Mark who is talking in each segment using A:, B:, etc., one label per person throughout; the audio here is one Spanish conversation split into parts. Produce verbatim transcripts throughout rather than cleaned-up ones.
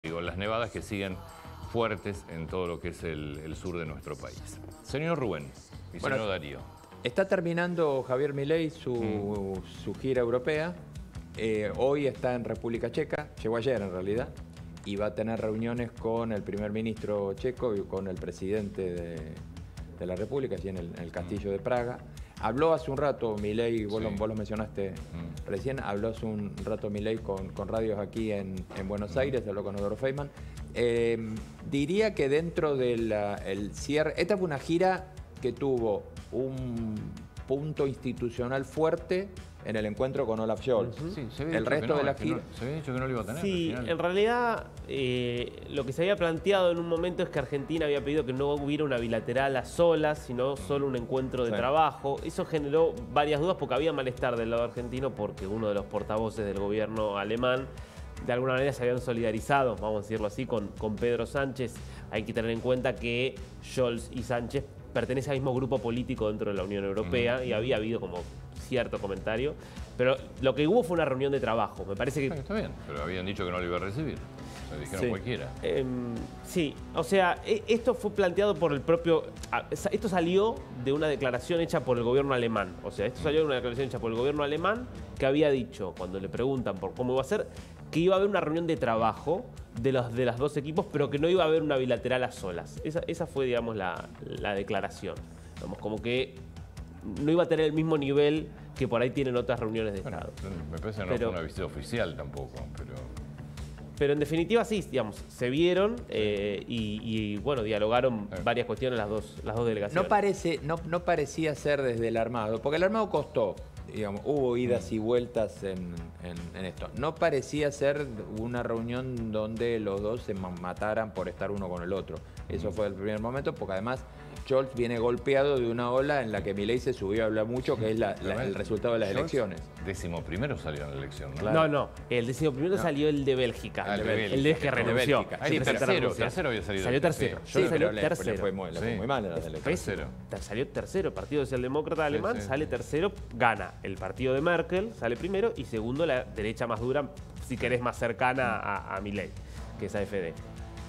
A: Digo, las nevadas que siguen fuertes en todo lo que es el, el sur de nuestro país. Señor Rubén y
B: Bueno,
A: señor Darío.
B: Está terminando Javier Milei su, mm. su gira europea. Eh, hoy está en República Checa, llegó ayer en realidad, y va a tener reuniones con el primer ministro checo y con el presidente de, de la República, allí en el, en el Castillo de Praga. Habló hace un rato Milei, vos, sí. lo, vos lo mencionaste mm. recién, habló hace un rato Milei con, con radios aquí en, en Buenos Aires, habló con Eduardo Feynman. Eh, diría que dentro del cierre, esta fue una gira que tuvo un punto institucional fuerte en el encuentro con Olaf Scholz.
A: Uh-huh. Sí, se
B: el resto
A: no,
B: de la gira...
A: No, se había dicho que no lo iba a tener.
C: Sí, en realidad eh, lo que se había planteado en un momento es que Argentina había pedido que no hubiera una bilateral a solas, sino solo un encuentro de sí. trabajo. Eso generó varias dudas porque había malestar del lado argentino porque uno de los portavoces del gobierno alemán de alguna manera se habían solidarizado, vamos a decirlo así, con, con Pedro Sánchez. Hay que tener en cuenta que Scholz y Sánchez pertenecen al mismo grupo político dentro de la Unión Europea uh-huh. y había habido como cierto comentario, pero lo que hubo fue una reunión de trabajo. Me parece que...
A: Está bien, pero habían dicho que no lo iba a recibir. Lo dijeron
C: sí.
A: cualquiera.
C: Eh, sí, o sea, esto fue planteado por el propio... Esto salió de una declaración hecha por el gobierno alemán. O sea, esto salió de una declaración hecha por el gobierno alemán que había dicho, cuando le preguntan por cómo iba a ser, que iba a haber una reunión de trabajo de los de los dos equipos, pero que no iba a haber una bilateral a solas. Esa, esa fue, digamos, la, la declaración. Digamos, como que no iba a tener el mismo nivel que por ahí tienen otras reuniones de
A: bueno,
C: Estado.
A: Me parece que no
C: pero,
A: fue una visita oficial tampoco, pero...
C: Pero en definitiva sí, digamos, se vieron eh, y, y, bueno, dialogaron sí. varias cuestiones las dos, las dos delegaciones.
B: No, parece, no, no parecía ser desde el armado, porque el armado costó. Digamos, hubo idas y vueltas en, en, en esto. No parecía ser una reunión donde los dos se mataran por estar uno con el otro. Eso fue el primer momento, porque además Scholz viene golpeado de una ola en la que Milei se subió a hablar mucho, que es la, la, el resultado de las Scholz elecciones.
A: Décimo primero salió en la elección, ¿no?
C: Claro. No, no, el décimo primero no. salió el de Bélgica.
A: Ah, el de Bélgica.
C: El de que renunció.
A: De sí, sí, tercero, tercero había salido.
C: Salió tercero.
B: Sí,
C: Yo
B: sí,
C: salió
B: pero
C: tercero.
B: Le, le fue muy, le fue muy mal en las elecciones.
A: Tercero.
C: Salió tercero. El Partido Socialdemócrata Alemán
A: sí, sí,
C: sale
A: sí.
C: tercero, gana. El partido de Merkel sale primero y segundo la derecha más dura, si querés más cercana a, a Milei, que es A F D.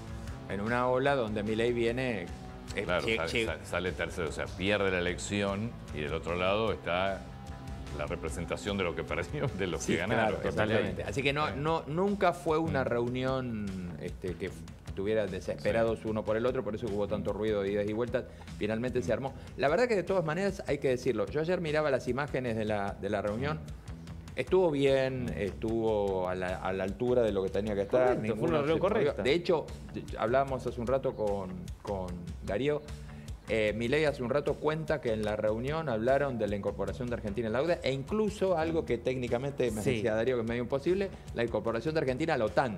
B: En una ola donde Milei viene...
A: Eh, claro, che, sale, che. sale tercero, o sea, pierde la elección y del otro lado está la representación de lo que perdió, de los
B: sí,
A: que ganaron.
B: Claro, totalmente. Así que no, no, nunca fue una reunión este, que estuviera desesperados sí. uno por el otro, por eso hubo tanto ruido de idas y vueltas. Finalmente se armó. La verdad que de todas maneras hay que decirlo. Yo ayer miraba las imágenes de la, de la reunión. Estuvo bien, estuvo a la, a la altura de lo que tenía que estar.
C: Correcto, fue una reunión correcta.
B: De hecho, hablábamos hace un rato con, con Darío. Eh, Milei hace un rato cuenta que en la reunión hablaron de la incorporación de Argentina en la O T A N e incluso algo que técnicamente me sí. decía Darío que es medio imposible, la incorporación de Argentina a la OTAN.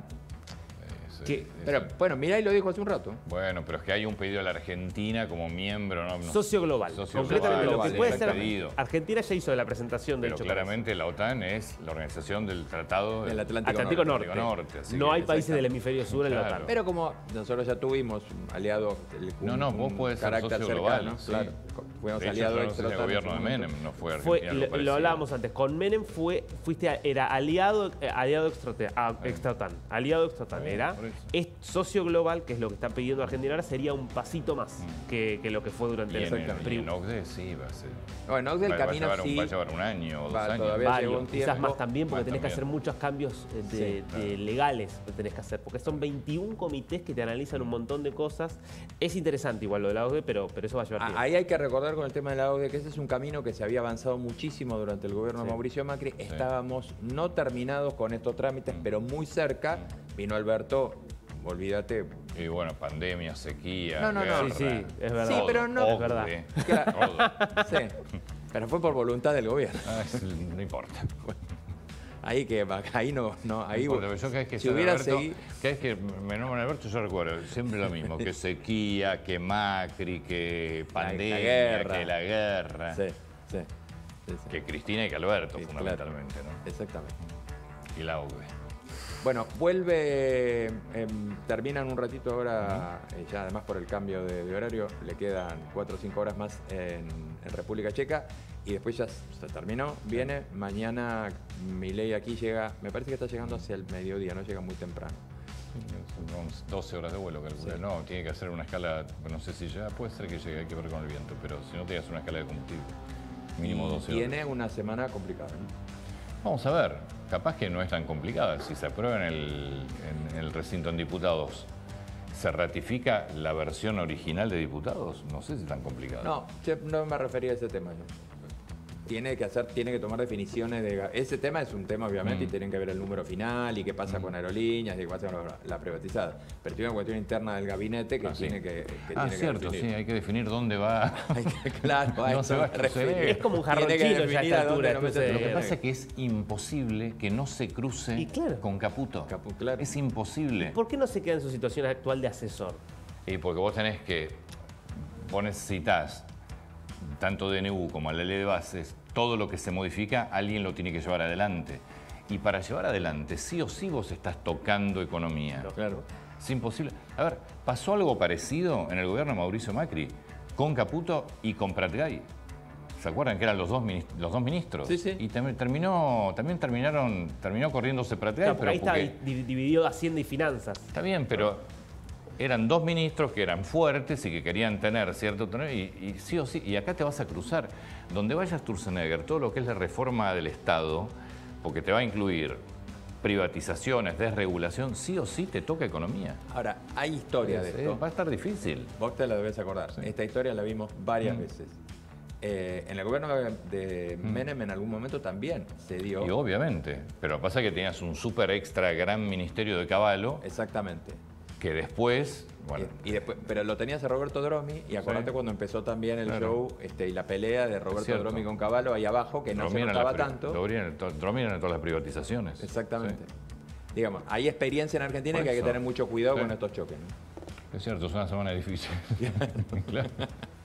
B: Que, pero bueno, Milei lo dijo hace un rato.
A: Bueno, pero es que hay un pedido a la Argentina como miembro, ¿no?
C: Socio global.
A: Socio
C: Completamente
A: global,
C: lo que puede ser.
A: Pedido.
C: Argentina ya hizo la presentación del
A: Pero
C: hecho.
A: claramente la OTAN es la organización del Tratado
B: del Atlántico,
C: Atlántico
B: Norte.
C: Norte.
A: Norte así
C: no
A: que,
C: hay países del hemisferio sur claro. en la OTAN.
B: Pero como nosotros ya tuvimos aliados. Un,
A: no, no, vos puedes ser socio
B: cercano,
A: global. ¿no?
B: Claro.
A: Sí.
B: Fuimos
A: de
B: aliados
A: hecho, no sé el gobierno de Menem no fue Argentina.
C: Fue, lo, lo hablábamos antes. Con Menem fue, fuiste, era aliado, eh, aliado extra-OTAN. Aliado extra-OTAN. Era es socio global, que es lo que está pidiendo Argentina ahora, sería un pasito más mm. que, que lo que fue durante
A: y
C: el
A: en, el, y en O C D E sí va a ser.
B: No, en O C D E el
A: va,
B: camino
A: va a
B: sí.
A: Va a llevar un año o dos
B: va,
A: años.
B: Todavía
C: Varios,
B: un
C: quizás más también, porque
A: más
C: tenés
A: también.
C: que hacer muchos cambios de, de,
A: sí, claro.
C: de legales que tenés que hacer, porque son veintiún comités que te analizan un montón de cosas. Es interesante igual lo de la O C D E, pero, pero eso va a llevar tiempo.
B: Ahí hay que recordar con el tema de la O C D E que ese es un camino que se había avanzado muchísimo durante el gobierno sí. de Mauricio Macri. Sí. Estábamos no terminados con estos trámites, mm. pero muy cerca. Vino Alberto, olvídate.
A: Y bueno, pandemia, sequía,
B: no, no,
A: guerra.
B: no.
C: Sí, sí, es verdad.
B: Sí, pero no.
C: Es verdad.
B: Claro. Sí. Pero fue por voluntad del gobierno.
A: Ah, no importa.
B: Ahí que ahí no, no ahí
A: no importa, yo cada vez que
B: si hubiera
A: Alberto,
B: seguido...
A: cada vez que me nombran Alberto yo recuerdo siempre lo mismo, que sequía, que Macri, que pandemia, la, la que la guerra.
B: Sí, sí, sí, sí.
A: Que Cristina y que Alberto, sí, fundamentalmente,
B: claro.
A: ¿no?
B: Exactamente.
A: Y la O C D E.
B: Bueno, vuelve, eh, termina en un ratito ahora, eh, ya además por el cambio de, de horario, le quedan cuatro o cinco horas más en, en República Checa y después ya se terminó, viene, mañana Milei aquí llega, me parece que está llegando hacia el mediodía, no llega muy temprano.
A: Son doce horas de vuelo, calcula. Sí. No, tiene que hacer una escala, no sé si llega, puede ser que llegue, hay que ver con el viento, pero si no, tiene que hacer una escala de combustible. Mínimo doce horas.
B: Tiene una semana complicada, ¿no?
A: Vamos a ver, capaz que no es tan complicada. Si se aprueba en el, en el recinto en diputados, ¿se ratifica la versión original de diputados? No sé si es tan complicado.
B: No, yo no me refería a ese tema. ¿no? Tiene que hacer, tiene que tomar definiciones de... Ese tema es un tema, obviamente, mm. y tienen que ver el número final y qué pasa mm. con aerolíneas y qué pasa con la, la privatizada. Pero tiene una cuestión interna del gabinete que ah, tiene sí. que, que
A: Ah,
B: tiene
A: cierto,
B: que
A: sí, hay que definir dónde va...
B: hay que, claro, hay
A: no se va a referir.
C: Es como un jarrón chino ya a esta altura.
A: No Lo que pasa es que es imposible que no se cruce claro. con Caputo.
B: Capu, claro.
A: Es imposible.
C: ¿Y por qué no se queda en su situación actual de asesor?
A: Y porque vos tenés que... Vos necesitas, tanto D N U como la ley de bases, todo lo que se modifica, alguien lo tiene que llevar adelante. Y para llevar adelante, sí o sí vos estás tocando economía.
B: Claro.
A: Es imposible. A ver, pasó algo parecido en el gobierno de Mauricio Macri, con Caputo y con Pratgay. ¿Se acuerdan que eran los dos, los dos ministros?
B: Sí, sí.
A: Y terminó, también terminaron, terminó corriéndose Pratgay.
C: Claro, pero ahí porque... está dividido Hacienda y Finanzas.
A: Está bien, pero... Eran dos ministros que eran fuertes y que querían tener cierta autonomía y, y sí o sí, y acá te vas a cruzar. Donde vayas Sturzenegger, todo lo que es la reforma del Estado, porque te va a incluir privatizaciones, desregulación, sí o sí te toca economía.
B: Ahora, hay historia
A: sí,
B: de esto.
A: Va a estar difícil.
B: Vos te la debes acordar. Sí. Esta historia la vimos varias mm. veces. Eh, en el gobierno de Menem mm. en algún momento también se dio.
A: Y obviamente, pero pasa que tenías un súper extra gran ministerio de Cavallo.
B: Exactamente.
A: Que después, bueno...
B: Y, y después, pero lo tenías a Roberto Dromi, y acordate sí. cuando empezó también el claro. show este, y la pelea de Roberto Dromi con Cavallo ahí abajo, que no Dromi se notaba tanto.
A: Dromi en todas las privatizaciones.
B: Exactamente. Sí. Digamos, hay experiencia en Argentina que hay que tener mucho cuidado sí. con estos choques, ¿no?
A: Es cierto, es una semana difícil. Claro.